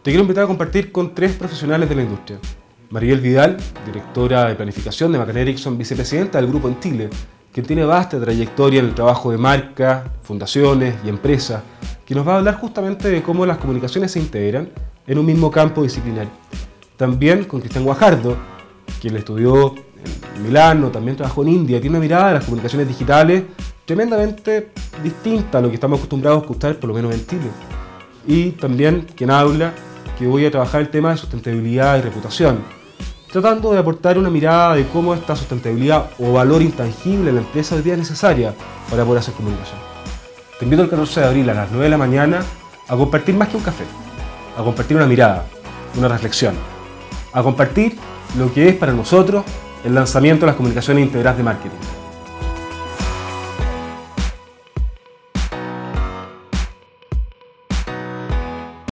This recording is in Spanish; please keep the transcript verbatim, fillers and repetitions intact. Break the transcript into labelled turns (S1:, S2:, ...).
S1: Te quiero invitar a compartir con tres profesionales de la industria. Maribel Vidal, directora de planificación de McCann Erickson, vicepresidenta del grupo en Chile, quien tiene vasta trayectoria en el trabajo de marcas, fundaciones y empresas, que nos va a hablar justamente de cómo las comunicaciones se integran en un mismo campo disciplinario. También con Cristian Guajardo, quien estudió en Milán, también trabajó en India, tiene una mirada de las comunicaciones digitales tremendamente distinta a lo que estamos acostumbrados a escuchar, por lo menos en Chile. Y también quien habla que voy a trabajar el tema de sustentabilidad y reputación, tratando de aportar una mirada de cómo esta sustentabilidad o valor intangible en la empresa hoy día es necesaria para poder hacer comunicación. Te invito el catorce de abril a las nueve de la mañana a compartir más que un café, a compartir una mirada, una reflexión, a compartir lo que es para nosotros el lanzamiento de las comunicaciones integradas de marketing.